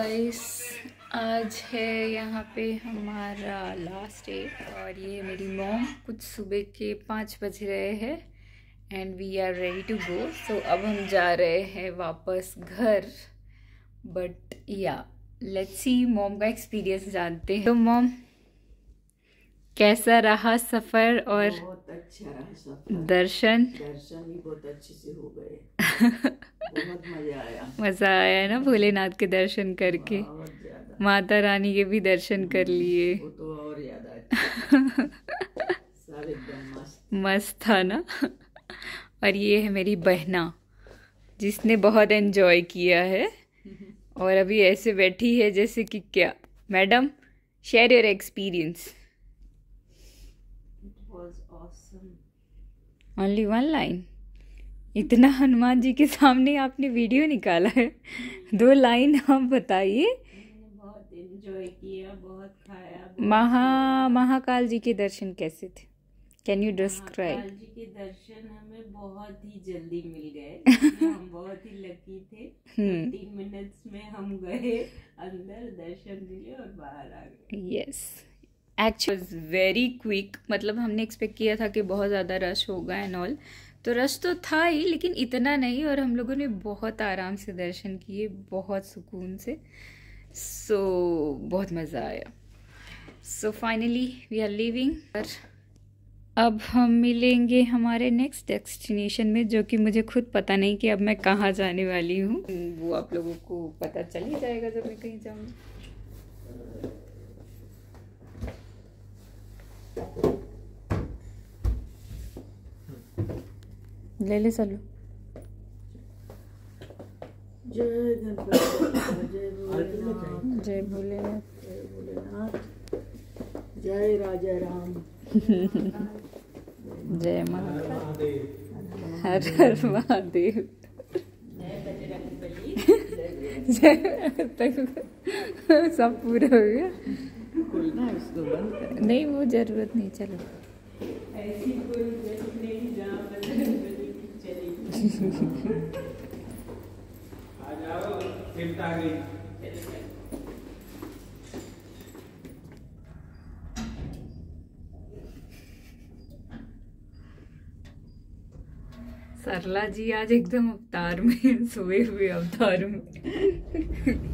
Guys, आज है यहाँ पे हमारा लास्ट डे और ये मेरी मॉम। कुछ सुबह के 5 बज रहे हैं and we are ready to go. So अब हम जा रहे हैं वापस घर। But yeah let's see, mom का एक्सपीरियंस जानते हैं। तो मॉम, कैसा रहा सफ़र? और बहुत अच्छा रहा सफर। दर्शन भी बहुत अच्छे से हो गए। बहुत मजा आया। मज़ा आया ना भोलेनाथ के दर्शन करके? बहुत ज्यादा। माता रानी के भी दर्शन कर लिए। वो तो और याद आया। सब एकदम मस्त मस्त था ना। और ये है मेरी बहना जिसने बहुत एंजॉय किया है और अभी ऐसे बैठी है जैसे कि क्या। Madam, share your experience. It was awesome. Only one line? इतना हनुमान जी के सामने आपने वीडियो निकाला है, 2 लाइन आप बताइए। बहुत एंजॉय किया, बहुत खाया। महाकाल जी के दर्शन कैसे थे? Can you describe? Mahakal ji के दर्शन हमें बहुत ही जल्दी मिल गए। हम बहुत ही लकी थे। 3 मिनट्स में हम गए अंदर, दर्शन मिले और बाहर आ गए। Yes, actually very quick. मतलब हमने एक्सपेक्ट किया था कि बहुत ज़्यादा रश होगा एंड ऑल, तो रश तो था ही लेकिन इतना नहीं। और हम लोगों ने बहुत आराम से दर्शन किए, बहुत सुकून से। सो बहुत मज़ा आया। So finally we are leaving. अब हम मिलेंगे हमारे नेक्स्ट डेस्टिनेशन में, जो कि मुझे खुद पता नहीं कि अब मैं कहाँ जाने वाली हूँ। वो आप लोगों को पता चल ही जाएगा जब मैं कहीं जाऊँगी। ले ले चलो। जय गणपति, जय भोलेनाथ, जय भोलेनाथ, जय भोलेनाथ, जय राजा राम, जय महाकाल, हर हर महादेव, जय बजरंगबली, जय। सब पूरा हो गया। खोलना है इसको, बंद कर। नहीं, वो जरूरत नहीं। चलो ऐसी कोई जगह नहीं जहाँ बजरंगबली की चलेगी। आ जाओ, शिफ्ट आ गई। सरला जी आज एकदम अवतार में, सोए हुए अवतार में।